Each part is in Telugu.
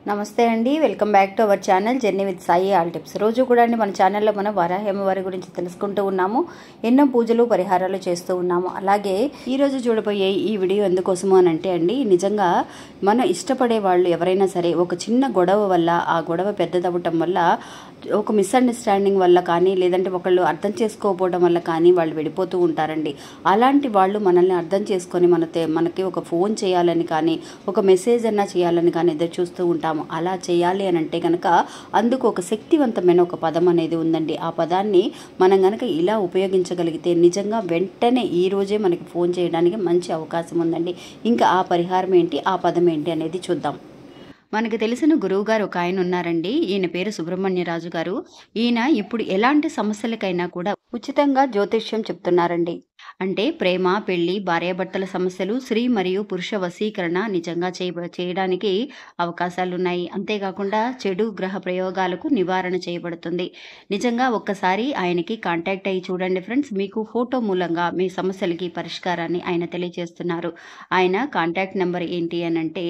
నమస్తే అండి, welcome back to our channel journey with Sai all tips. రోజు కూడా అండి మన ఛానల్లో మనం వరాహి అమ్మవారి గురించి తెలుసుకుంటూ ఉన్నాము. ఎన్నో పూజలు పరిహారాలు చేస్తూ ఉన్నాము. అలాగే ఈరోజు చూడబోయే ఈ వీడియో ఎందుకోసము అని అంటే అండి, నిజంగా మన ఇష్టపడే వాళ్ళు ఎవరైనా సరే ఒక చిన్న గొడవ వల్ల, ఆ గొడవ పెద్దదవ్వటం వల్ల, ఒక మిస్అండర్స్టాండింగ్ వల్ల కానీ, లేదంటే ఒకళ్ళు అర్థం చేసుకోకపోవడం వల్ల కానీ వాళ్ళు విడిపోతూ ఉంటారండి. అలాంటి వాళ్ళు మనల్ని అర్థం చేసుకొని మనకి ఒక ఫోన్ చేయాలని కానీ, ఒక మెసేజ్ అన్నా చేయాలని కానీ ఎదురు చూస్తూ ఉంటాము. అలా చేయాలి అని అంటే కనుక అందుకు ఒక శక్తివంతమైన ఒక పదం అనేది ఉందండి. ఆ పదాన్ని మనం కనుక ఇలా ఉపయోగించగలిగితే నిజంగా వెంటనే ఈ రోజే మనకి ఫోన్ చేయడానికి మంచి అవకాశం ఉందండి. ఇంకా ఆ పరిహారం ఏంటి, ఆ పదం ఏంటి అనేది చూద్దాం. మనకు తెలిసిన గురువు గారు ఒక ఆయన ఉన్నారండి. ఈయన పేరు సుబ్రహ్మణ్యరాజు గారు. ఈయన ఇప్పుడు ఎలాంటి సమస్యలకైనా కూడా ఉచితంగా జ్యోతిష్యం చెప్తున్నారండి. అంటే ప్రేమ, పెళ్లి, భార్యాభర్తల సమస్యలు, స్త్రీ మరియు పురుష వశీకరణ నిజంగా చేయడానికి అవకాశాలు ఉన్నాయి. అంతేకాకుండా చెడు గ్రహ ప్రయోగాలకు నివారణ చేయబడుతుంది. నిజంగా ఒక్కసారి ఆయనకి కాంటాక్ట్ అయ్యి చూడండి ఫ్రెండ్స్. మీకు ఫోటో మూలంగా మీ సమస్యలకి పరిష్కారాన్ని ఆయన తెలియజేస్తున్నారు. ఆయన కాంటాక్ట్ నెంబర్ ఏంటి అని అంటే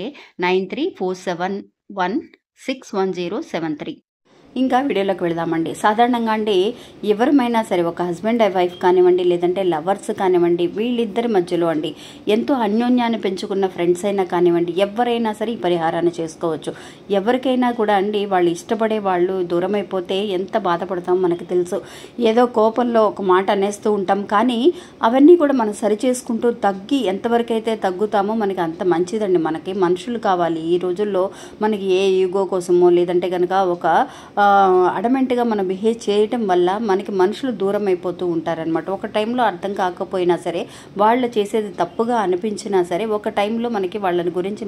9347161073. ఇంకా వీడియోలోకి వెళదామండి. సాధారణంగా అండి ఎవరిమైనా సరే, ఒక హస్బెండ్ అండ్ వైఫ్ కానివ్వండి, లేదంటే లవర్స్ కానివ్వండి, వీళ్ళిద్దరి మధ్యలో అండి ఎంతో అన్యోన్యాన్ని పెంచుకున్న ఫ్రెండ్స్ అయినా కానివ్వండి, ఎవరైనా సరే ఈ పరిహారాన్ని చేసుకోవచ్చు. ఎవరికైనా కూడా అండి వాళ్ళు ఇష్టపడే వాళ్ళు దూరం అయిపోతే ఎంత బాధపడతామో మనకు తెలుసు. ఏదో కోపంలో ఒక మాట అనేస్తూ ఉంటాం, కానీ అవన్నీ కూడా మనం సరి చేసుకుంటూ ఎంతవరకైతే తగ్గుతామో మనకి అంత మంచిదండి. మనకి మనుషులు కావాలి. ఈ రోజుల్లో మనకి ఏ ఈగో కోసమో, లేదంటే కనుక ఒక అడమెంట్గా మనం బిహేవ్ చేయటం వల్ల మనకి మనుషులు దూరం అయిపోతూ ఉంటారనమాట. ఒక టైంలో అర్థం కాకపోయినా సరే, వాళ్ళు చేసేది తప్పుగా అనిపించినా సరే, ఒక టైంలో మనకి వాళ్ళని గురించి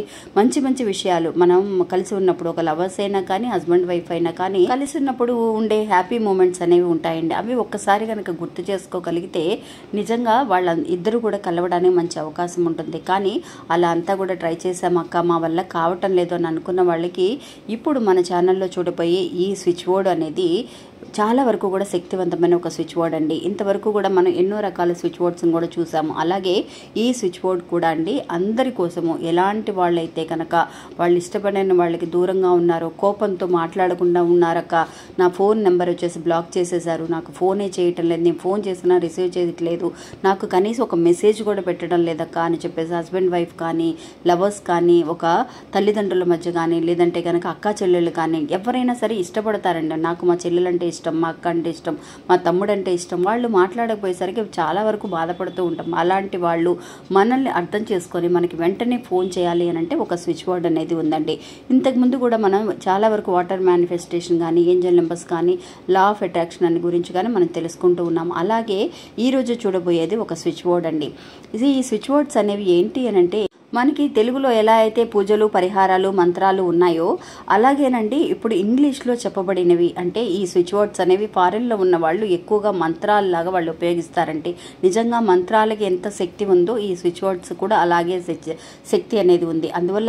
మంచి విషయాలు మనం కలిసి ఉన్నప్పుడు, ఒక లవర్స్ అయినా కానీ, హస్బెండ్ వైఫ్ అయినా కానీ, కలిసి ఉన్నప్పుడు ఉండే హ్యాపీ మూమెంట్స్ అనేవి ఉంటాయండి. అవి ఒక్కసారి కనుక గుర్తు చేసుకోగలిగితే నిజంగా వాళ్ళ ఇద్దరు కూడా కలవడానికి మంచి అవకాశం ఉంటుంది. కానీ అలా అంతా కూడా ట్రై చేసామక్క, మా వల్ల కావటం లేదు అని అనుకున్న వాళ్ళకి ఇప్పుడు మన ఛానల్లో చూడబోయే ఈ స్విచ్ బోర్డ్ అనేది చాలా వరకు కూడా శక్తివంతమైన ఒక స్విచ్ బోర్డ్ అండి. ఇంతవరకు కూడా మనం ఎన్నో రకాల స్విచ్ బోర్డ్స్ని కూడా చూసాము. అలాగే ఈ స్విచ్ బోర్డ్ కూడా అండి అందరి కోసము, ఎలాంటి వాళ్ళైతే కనుక వాళ్ళు ఇష్టపడిన వాళ్ళకి దూరంగా ఉన్నారో, కోపంతో మాట్లాడకుండా ఉన్నారక్క, నా ఫోన్ నెంబర్ వచ్చేసి బ్లాక్ చేసేసారు, నాకు ఫోనే చేయటం లేదు, నేను ఫోన్ చేసినా రిసీవ్ చేయట్లేదు, నాకు కనీసం ఒక మెసేజ్ కూడా పెట్టడం లేదక్క అని చెప్పేసి హస్బెండ్ వైఫ్ కానీ, లవర్స్ కానీ, ఒక తల్లిదండ్రుల మధ్య కానీ, లేదంటే కనుక అక్క చెల్లెళ్ళు కానీ, ఎవరైనా సరే ఇష్టపడతారండి. నాకు మా చెల్లెలంటే ఇష్టం, మా అక్క అంటే ఇష్టం, మా తమ్ముడు అంటే ఇష్టం, వాళ్ళు మాట్లాడకపోయేసరికి చాలా వరకు బాధపడుతూ ఉంటాం. అలాంటి వాళ్ళు మనల్ని అర్థం చేసుకొని మనకి వెంటనే ఫోన్ చేయాలి అని అంటే ఒక స్విచ్ బోర్డ్ అనేది ఉందండి. ఇంతకుముందు కూడా మనం చాలా వరకు వాటర్ మేనిఫెస్టేషన్ కానీ, ఏంజల్ నెంబర్స్ కానీ, లా ఆఫ్ అట్రాక్షన్ అని గురించి కానీ మనం తెలుసుకుంటూ ఉన్నాం. అలాగే ఈరోజు చూడబోయేది ఒక స్విచ్ బోర్డ్ అండి. ఈ స్విచ్ బోర్డ్స్ అనేవి ఏంటి అని అంటే, మనకి తెలుగులో ఎలా అయితే పూజలు, పరిహారాలు, మంత్రాలు ఉన్నాయో అలాగేనండి ఇప్పుడు ఇంగ్లీష్లో చెప్పబడినవి. అంటే ఈ స్విచ్ బోర్డ్స్ అనేవి ఫారెన్లో ఉన్న వాళ్ళు ఎక్కువగా మంత్రాలలాగా వాళ్ళు ఉపయోగిస్తారంటే, నిజంగా మంత్రాలకి ఎంత శక్తి ఉందో ఈ స్విచ్ బోర్డ్స్ కూడా అలాగే శక్తి అనేది ఉంది. అందువల్ల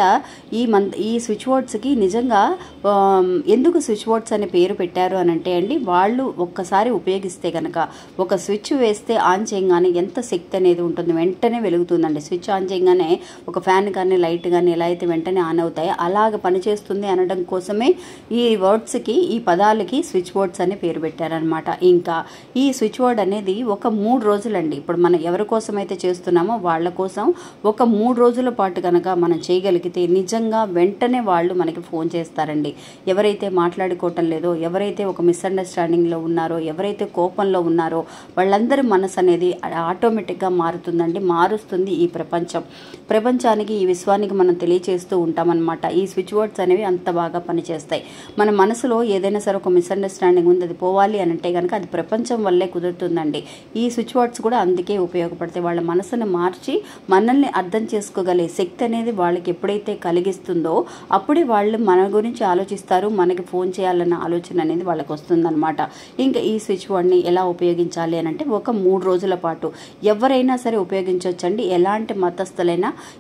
ఈ స్విచ్ బోర్డ్స్కి నిజంగా ఎందుకు స్విచ్ బోర్డ్స్ అనే పేరు పెట్టారు అని అంటే అండి, వాళ్ళు ఒక్కసారి ఉపయోగిస్తే కనుక, ఒక స్విచ్ వేస్తే ఆన్ చేయగానే ఎంత శక్తి అనేది ఉంటుంది, వెంటనే వెలుగుతుందండి. స్విచ్ ఆన్ చేయగానే ఒక ఫ్యాన్ కానీ, లైట్ కానీ ఎలా అయితే వెంటనే ఆన్ అవుతాయో అలాగ పనిచేస్తుంది అనడం కోసమే ఈ వర్డ్స్కి, ఈ పదాలకి స్విచ్ బోర్డ్స్ అని పేరు పెట్టారనమాట. ఇంకా ఈ స్విచ్ బోర్డ్ అనేది ఒక 3 రోజులండి. ఇప్పుడు మనం ఎవరి కోసం అయితే చేస్తున్నామో వాళ్ళ కోసం ఒక 3 రోజుల పాటు కనుక మనం చేయగలిగితే నిజంగా వెంటనే వాళ్ళు మనకి ఫోన్ చేస్తారండి. ఎవరైతే మాట్లాడుకోవటం లేదో, ఎవరైతే ఒక మిస్అండర్స్టాండింగ్లో ఉన్నారో, ఎవరైతే కోపంలో ఉన్నారో వాళ్ళందరి మనసు అనేది ఆటోమేటిక్గా మారుస్తుంది ఈ ప్రపంచానికి, ఈ విశ్వానికి మనం తెలియచేస్తూ ఉంటామన్నమాట. ఈ స్విచ్ బోర్డ్స్ అనేవి అంత బాగా పనిచేస్తాయి. మన మనసులో ఏదైనా సరే ఒక మిస్అండర్స్టాండింగ్ ఉంది, అది పోవాలి అని అంటే కనుక అది ప్రపంచం వల్లే కుదురుతుందండి. ఈ స్విచ్ బోర్డ్స్ కూడా అందుకే ఉపయోగపడతాయి. వాళ్ళ మనసును మార్చి మనల్ని అర్థం చేసుకోగలిగే శక్తి అనేది వాళ్ళకి ఎప్పుడైతే కలిగిస్తుందో అప్పుడే వాళ్ళు మన గురించి ఆలోచిస్తారు, మనకి ఫోన్ చేయాలన్న ఆలోచన అనేది వాళ్ళకి వస్తుందన్నమాట. ఇంకా ఈ స్విచ్ బోర్డ్ని ఎలా ఉపయోగించాలి అని అంటే ఒక 3 రోజుల పాటు ఎవరైనా సరే ఉపయోగించవచ్చండి. ఎలాంటి మతస్థులైనా,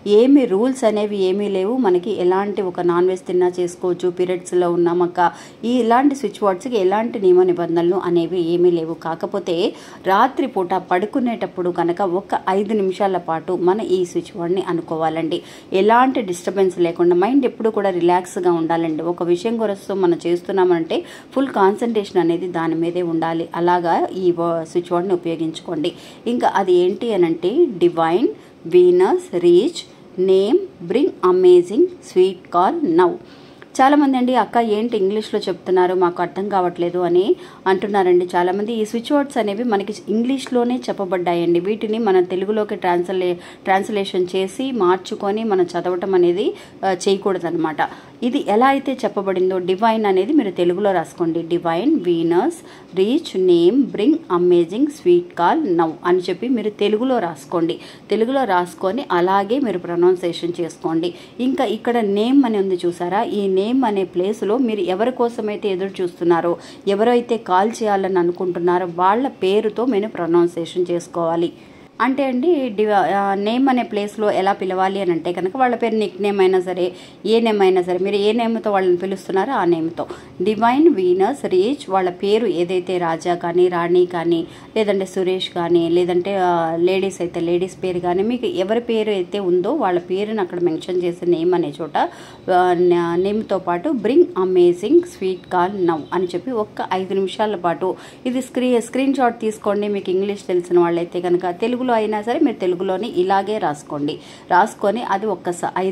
ఏమి రూల్స్ అనేవి ఏమీ లేవు. మనకి ఎలాంటి ఒక నాన్ వెజ్ తిన్నా చేసుకోవచ్చు, పీరియడ్స్లో ఉన్నామక్క, ఇలాంటి స్విచ్ బోర్డ్స్కి ఎలాంటి నియమ నిబంధనలు అనేవి ఏమీ లేవు. కాకపోతే రాత్రిపూట పడుకునేటప్పుడు కనుక ఒక 5 నిమిషాల పాటు మన ఈ స్విచ్ బోర్డ్ని అనుకోవాలండి. ఎలాంటి డిస్టర్బెన్స్ లేకుండా మైండ్ ఎప్పుడు కూడా రిలాక్స్గా ఉండాలండి. ఒక విషయం కోసం మనం చేస్తున్నామంటే ఫుల్ కాన్సన్ట్రేషన్ అనేది దాని మీదే ఉండాలి. అలాగా ఈ స్విచ్ బోర్డ్ని ఉపయోగించుకోండి. ఇంకా అది ఏంటి అనంటే divine Venus reach name bring amazing sweet call now. చాలామంది అండి అక్క ఏంటి ఇంగ్లీష్లో చెప్తున్నారు మాకు అర్థం కావట్లేదు అని అంటున్నారండి చాలామంది. ఈ స్విచ్ వర్డ్స్ అనేవి మనకి ఇంగ్లీష్లోనే చెప్పబడ్డాయండి. వీటిని మన తెలుగులోకి ట్రాన్స్లేషన్ చేసి మార్చుకొని మనం చదవటం అనేది చేయకూడదనమాట. ఇది ఎలా అయితే చెప్పబడిందో డివైన్ అనేది మీరు తెలుగులో రాసుకోండి. Divine Venus reach name bring amazing sweet call now అని చెప్పి మీరు తెలుగులో రాసుకోండి. తెలుగులో రాసుకొని అలాగే మీరు ప్రొనౌన్సియేషన్ చేసుకోండి. ఇంకా ఇక్కడ నేమ్ అని ఉంది చూసారా, ఈ నేమ్ అనే ప్లేస్లో మీరు ఎవరి కోసమైతే ఎదురు చూస్తున్నారో, ఎవరైతే కాల్ చేయాలని అనుకుంటున్నారో వాళ్ళ పేరుతో మీరు ప్రొనౌన్సియేషన్ చేసుకోవాలి. అంటే అండి నేమ్ అనే ప్లేస్లో ఎలా పిలవాలి అని అంటే కనుక వాళ్ళ పేరు నిక్ నేమ్ అయినా సరే, ఏ నేమ్ అయినా సరే, మీరు ఏ నేమ్తో వాళ్ళని పిలుస్తున్నారో ఆ నేమ్తో. డివైన్ వీనస్ రీచ్ వాళ్ళ పేరు ఏదైతే రాజా కానీ, రాణి కానీ, లేదంటే సురేష్ కానీ, లేదంటే లేడీస్ అయితే లేడీస్ పేరు కానీ, మీకు ఎవరి పేరు అయితే ఉందో వాళ్ళ పేరుని అక్కడ మెన్షన్ చేసే నేమ్ అనే చోట నేమ్తో పాటు bring amazing sweet call now అని చెప్పి ఒక్క 5 నిమిషాల పాటు ఇది స్క్రీన్ షాట్ తీసుకోండి. మీకు ఇంగ్లీష్ తెలిసిన వాళ్ళైతే కనుక తెలుగులో అయినా సరే మీరు తెలుగులోని ఇలాగే రాసుకొని అది ఒక్క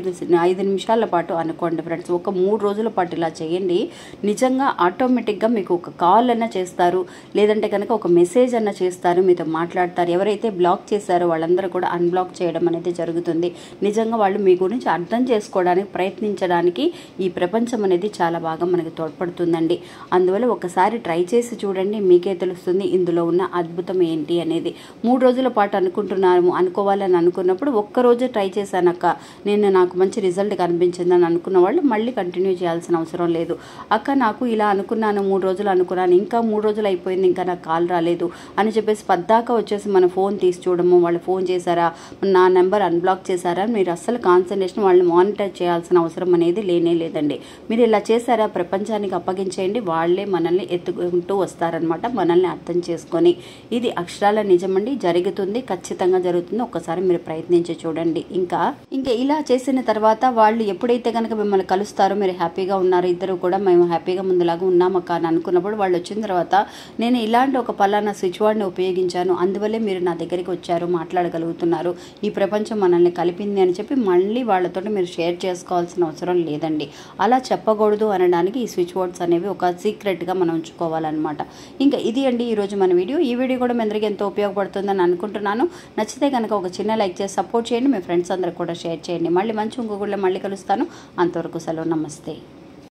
5 నిమిషాల పాటు అనుకోండి ఫ్రెండ్స్. ఒక 3 రోజుల పాటు ఇలా చేయండి. నిజంగా ఆటోమేటిక్గా మీకు ఒక కాల్ అన్నా చేస్తారు, లేదంటే కనుక ఒక మెసేజ్ అన్నా చేస్తారు, మీతో మాట్లాడతారు. ఎవరైతే బ్లాక్ చేశారో వాళ్ళందరూ కూడా అన్బ్లాక్ చేయడం అనేది జరుగుతుంది. నిజంగా వాళ్ళు మీ గురించి అర్థం చేసుకోవడానికి ప్రయత్నించడానికి ఈ ప్రపంచం అనేది చాలా బాగా మనకి తోడ్పడుతుందండి. అందువల్ల ఒకసారి ట్రై చేసి చూడండి, మీకే తెలుస్తుంది ఇందులో ఉన్న అద్భుతం ఏంటి అనేది. 3 రోజుల పాటు అనుకోవాలని అనుకున్నప్పుడు ఒక్కరోజు ట్రై చేశానక్క, నాకు మంచి రిజల్ట్ కనిపించిందని అనుకున్న వాళ్ళు మళ్ళీ కంటిన్యూ చేయాల్సిన అవసరం లేదు. అక్క నాకు ఇలా అనుకున్నాను, 3 రోజులు అనుకున్నాను, ఇంకా 3 రోజులు అయిపోయింది, ఇంకా నాకు కాల్ రాలేదు అని చెప్పేసి పద్దాక వచ్చేసి మన ఫోన్ తీసి చూడము, వాళ్ళు ఫోన్ చేశారా, నా నెంబర్ అన్బ్లాక్ చేశారా, మీరు అస్సలు కాన్సన్ట్రేషన్ వాళ్ళని మానిటర్ చేయాల్సిన అవసరం అనేది లేదండి. మీరు ఇలా చేశారా ప్రపంచానికి అప్పగించేయండి, వాళ్ళే మనల్ని ఎత్తుకుంటూ వస్తారనమాట, మనల్ని అర్థం చేసుకొని. ఇది అక్షరాల నిజమండి, జరుగుతుంది, ఖచ్చితంగా జరుగుతుంది. ఒక్కసారి మీరు ప్రయత్నించి చూడండి. ఇంకా ఇలా చేసిన తర్వాత వాళ్ళు ఎప్పుడైతే కనుక మిమ్మల్ని కలుస్తారో, మీరు హ్యాపీగా ఉన్నారు, ఇద్దరు కూడా మేము హ్యాపీగా ముందులాగా ఉన్నామక్క అని అనుకున్నప్పుడు వాళ్ళు వచ్చిన తర్వాత నేను ఇలాంటి ఒక పలానా స్విచ్ బోర్డ్ని ఉపయోగించాను, అందువల్లే మీరు నా దగ్గరికి వచ్చారు, మాట్లాడగలుగుతున్నారు, ఈ ప్రపంచం మనల్ని కలిపింది అని చెప్పి మళ్ళీ వాళ్ళతో మీరు షేర్ చేసుకోవాల్సిన అవసరం లేదండి. అలా చెప్పకూడదు అనడానికి ఈ స్విచ్ బోర్డ్స్ అనేవి ఒక సీక్రెట్గా మనం ఉంచుకోవాలన్నమాట. ఇంకా ఇది అండి ఈరోజు మన వీడియో. ఈ వీడియో కూడా మీ అందరికీ ఎంతో ఉపయోగపడుతుందని అనుకుంటున్నాను. నచ్చితే కనుక ఒక చిన్న లైక్ చేసి సపోర్ట్ చేయండి. మీ ఫ్రెండ్స్ అందరికి కూడా షేర్ చేయండి. మళ్ళీ మంచి ఇంకొకళ్ళు మళ్ళీ కలుస్తాను. అంతవరకు సెలవు, నమస్తే.